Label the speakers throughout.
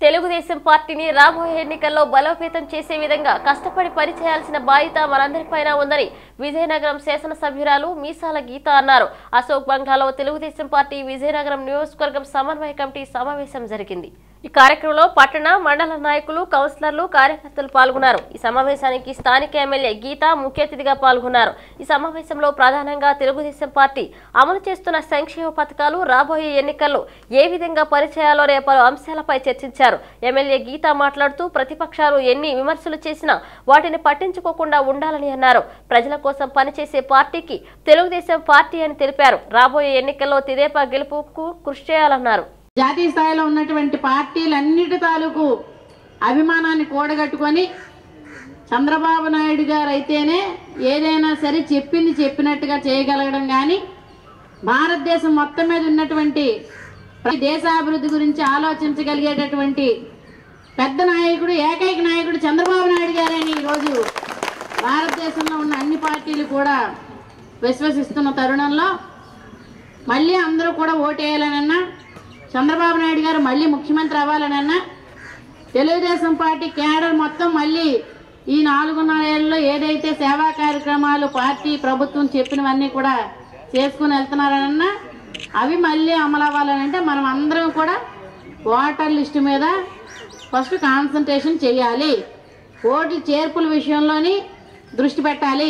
Speaker 1: తెలుగుదేశం పార్టీని రాబోయే ఎన్నికల్లో బలోపేతం చేసే విధంగా కష్టపడి పనిచేయాల్సిన బాధ్యత మనందరిపైన ఉందని విజయనగరం శాసనసభ్యురాలు మీసాల గీత అన్నారు. అశోక్ బంగ్లాలో తెలుగుదేశం పార్టీ విజయనగరం నియోజకవర్గం సమన్వయ కమిటీ సమావేశం జరిగింది. ఈ కార్యక్రమంలో పట్టణ మండల నాయకులు, కౌన్సిలర్లు, కార్యకర్తలు పాల్గొన్నారు. ఈ సమావేశానికి స్థానిక ఎమ్మెల్యే గీత ముఖ్య అతిథిగా పాల్గొన్నారు. ఈ సమావేశంలో ప్రధానంగా తెలుగుదేశం పార్టీ అమలు చేస్తున్న సంక్షేమ పథకాలు రాబోయే ఎన్నికల్లో ఏ విధంగా పరిచయాలో పలు అంశాలపై చర్చించారు. ఎమ్మెల్యే గీత మాట్లాడుతూ ప్రతిపక్షాలు ఎన్ని విమర్శలు చేసినా వాటిని పట్టించుకోకుండా ఉండాలని అన్నారు. ప్రజల కోసం పనిచేసే పార్టీకి తెలుగుదేశం పార్టీ అని తెలిపారు. రాబోయే ఎన్నికల్లో తెదేపా గెలుపుకు కృషి చేయాలన్నారు.
Speaker 2: జాతీయ స్థాయిలో ఉన్నటువంటి పార్టీలన్నిటి తాలూకు అభిమానాన్ని కూడగట్టుకొని చంద్రబాబు నాయుడు గారు అయితేనే ఏదైనా సరే చెప్పింది చెప్పినట్టుగా చేయగలగడం, కానీ భారతదేశం మొత్తం మీద ఉన్నటువంటి దేశాభివృద్ధి గురించి ఆలోచించగలిగేటటువంటి పెద్ద నాయకుడు, ఏకైక నాయకుడు చంద్రబాబు నాయుడు గారని ఈరోజు భారతదేశంలో ఉన్న అన్ని పార్టీలు కూడా విశ్వసిస్తున్న తరుణంలో మళ్ళీ అందరూ కూడా ఓటేయాలనన్నా, చంద్రబాబు నాయుడు గారు మళ్ళీ ముఖ్యమంత్రి అవ్వాలనన్నా, తెలుగుదేశం పార్టీ క్యాడర్ మొత్తం మళ్ళీ ఈ 4.5 ఏళ్ళలో ఏదైతే సేవా కార్యక్రమాలు పార్టీ ప్రభుత్వం చెప్పినవన్నీ కూడా చేసుకుని వెళ్తున్నారనన్నా అవి మళ్ళీ అమలు అవ్వాలనంటే మనం అందరం కూడా ఓటర్ లిస్టు మీద ఫస్ట్ కాన్సన్ట్రేషన్ చేయాలి. ఓట్ల చేర్పుల విషయంలోని దృష్టి పెట్టాలి.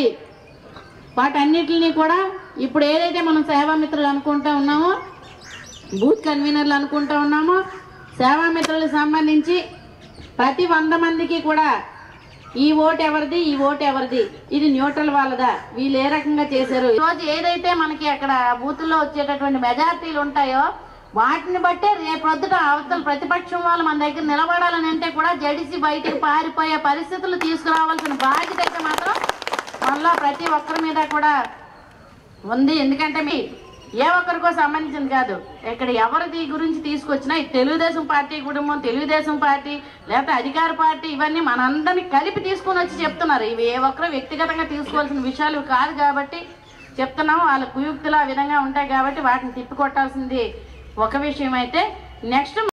Speaker 2: వాటన్నిటిని కూడా ఇప్పుడు ఏదైతే మనం సేవామిత్రులు అనుకుంటూ ఉన్నామో, బూత్ కన్వీనర్లు అనుకుంటూ ఉన్నామో, సేవామిత్రులకు సంబంధించి ప్రతి 100 మందికి కూడా ఈ ఓటు ఎవరిది, ఈ ఓటు ఎవరిది, ఇది న్యూట్రల్ వాళ్ళదా, వీళ్ళు ఏ రకంగా చేశారు, ఈరోజు ఏదైతే మనకి అక్కడ బూతుల్లో వచ్చేటటువంటి మెజారిటీలు ఉంటాయో వాటిని బట్టే రేపొద్దుట అవతల ప్రతిపక్షం వాళ్ళు మన దగ్గర నిలబడాలని అంటే కూడా జడిసి బయటకు పారిపోయే పరిస్థితులు తీసుకురావాల్సిన బాధ్యత అయితే మాత్రం మనలో ప్రతి ఒక్కరి మీద కూడా ఉంది. ఎందుకంటే మీ ఏ ఒక్కరికో సంబంధించింది కాదు, ఇక్కడ ఎవరిది గురించి తీసుకొచ్చినా ఈ తెలుగుదేశం పార్టీ కుటుంబం, తెలుగుదేశం పార్టీ లేకపోతే అధికార పార్టీ ఇవన్నీ మనందరినీ కలిపి తీసుకొని వచ్చి చెప్తున్నారు. ఇవి ఏ ఒక్కరు వ్యక్తిగతంగా తీసుకోవాల్సిన విషయాలు కాదు కాబట్టి చెప్తున్నాము. వాళ్ళ కుయుక్తులు ఆ విధంగా ఉంటాయి కాబట్టి వాటిని తిప్పికొట్టాల్సింది ఒక విషయం. అయితే నెక్స్ట్